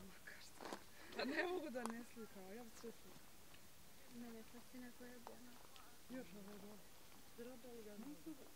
makarska. Pa ne mogu da ne slikao, ja bi sve slikao. Mene fascina koja je bona. Još ovo je dobro. Zdravali ga nisu